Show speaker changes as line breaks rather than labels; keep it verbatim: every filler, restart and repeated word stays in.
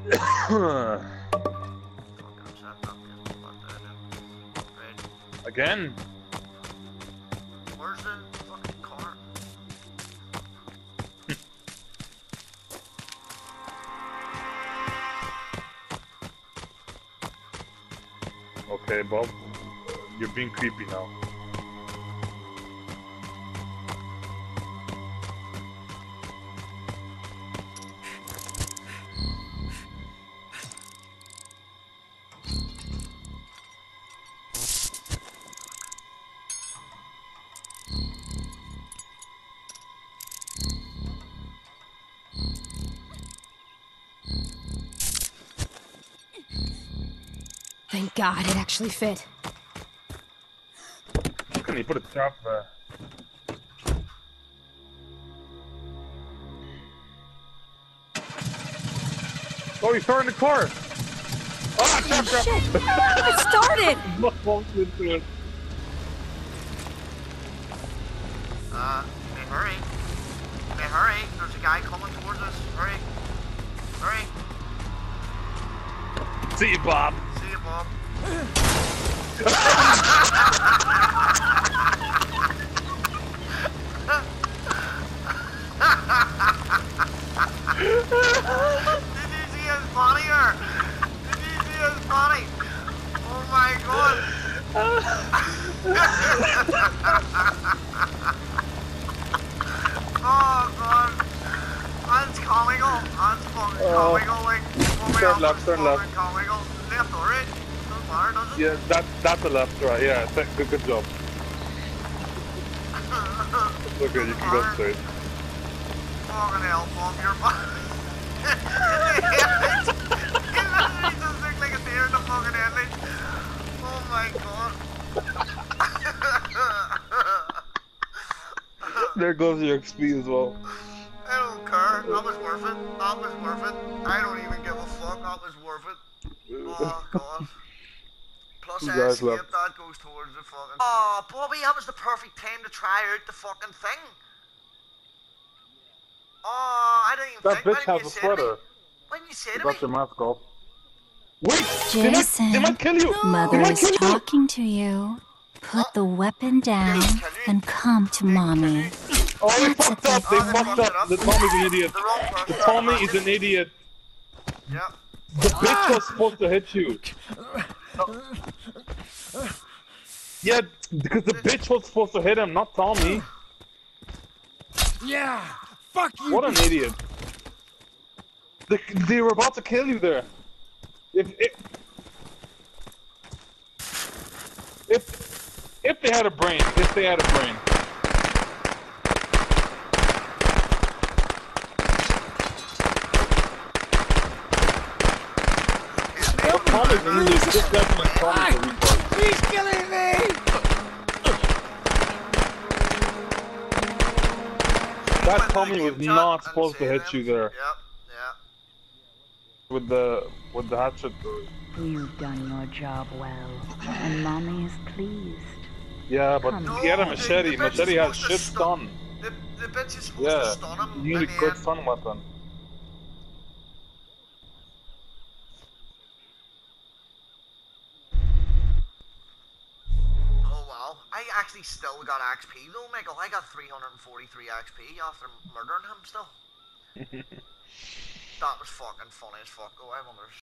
Again?
Where's the fucking car?
Okay, Bob. You're being creepy now.
Thank God it actually fit.
How can you put a trap there? Oh, he's throwing the car! Oh, trap, trap!
Shit! It started!
Bumped into it.
Uh, hey, hurry. Hey, hurry. There's a guy coming towards us. Hurry. Hurry.
See you, Bob.
See you, Bob. Did you see his body or? Did you see his body? Oh my god. Oh god. Hans comical. Hans fucking
Oh.
comical. Like, oh my
Turn
god,
left, turn
fucking
left.
comical. Left or right? Doesn't matter, does it?
Yeah, that, that's a left, right, yeah. th- Good, good job. Look good, you can go straight.
Fucking hell, Bob, you're fine. He literally just looked like a deer in the fucking headlights. Oh my god.
There goes your X P as well.
I don't care. That was worth it. That was worth it. I don't even give a fuck. That was worth it. Oh god. Plus
You
I
guys
escape,
left.
that goes towards the fucking... Oh, Bobby, that was the perfect time to try out the fucking thing. Oh, I didn't even
That
think. Why
bitch
didn't
has
you
a
say to me?
sweater.
Why didn't you say to
You
me?
got your mask off. Wait! They might,
Jason,
they might kill you!
Mother
They might
is
kill you!
talking to you. Put the weapon down and come to mommy.
Oh, they
That's
fucked
what
up! They
they
fucked
fucked
up!
it
The Tommy's an idiot.
The wrong person.
The Tommy is an idiot.
Yep.
The bitch was supposed to hit you. No. Yeah, because the bitch was supposed to hit him, not Tommy.
Yeah! Fuck you!
What an idiot. They, they were about to kill you there. If, if, if, if they had a brain, if they had a brain. But Tommy's an idiot, just definitely Tommy's a retard.
He's killing me!
That Tommy was not supposed to hit you there.
Yep, yep.
With the, with the hatchet.
You've done your job well, and Mommy is pleased.
Yeah, but
No,
he had a
the-
machete.
the bitch is
Machete has
supposed to
shit
stun.
stun.
The, the bitch is supposed
Yeah,
to stun him.
you need
in
a
the
good
end.
stun weapon.
Oh wow. I actually still got X P though, Michael. I got three hundred forty-three X P after murdering him still. That was fucking funny as fuck. Oh, I wonder